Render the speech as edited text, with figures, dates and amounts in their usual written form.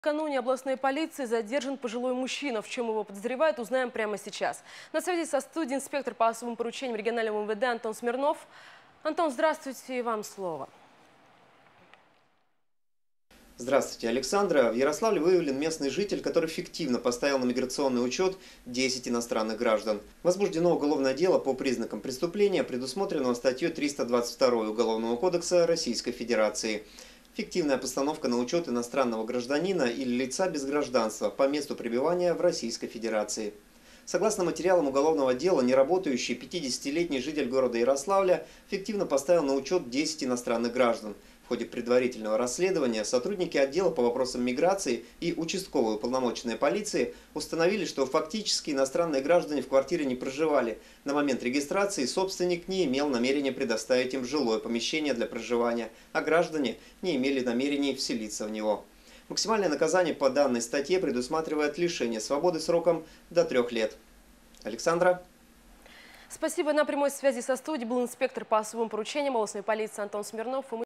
Накануне областной полиции задержан пожилой мужчина. В чем его подозревают, узнаем прямо сейчас. На связи со студией инспектор по особым поручениям регионального МВД Антон Смирнов. Антон, здравствуйте, и вам слово. Здравствуйте, Александра. В Ярославле выявлен местный житель, который фиктивно поставил на миграционный учет 10 иностранных граждан. Возбуждено уголовное дело по признакам преступления, предусмотренного статьей 322 Уголовного кодекса Российской Федерации. Фиктивная постановка на учет иностранного гражданина или лица без гражданства по месту пребывания в Российской Федерации. Согласно материалам уголовного дела, неработающий 50-летний житель города Ярославля фиктивно поставил на учет 10 иностранных граждан. В ходе предварительного расследования сотрудники отдела по вопросам миграции и участковые уполномоченные полиции установили, что фактически иностранные граждане в квартире не проживали. На момент регистрации собственник не имел намерения предоставить им жилое помещение для проживания, а граждане не имели намерений вселиться в него. Максимальное наказание по данной статье предусматривает лишение свободы сроком до 3 лет. Александра. Спасибо. На прямой связи со студией был инспектор по особым поручениям областной полиции Антон Смирнов.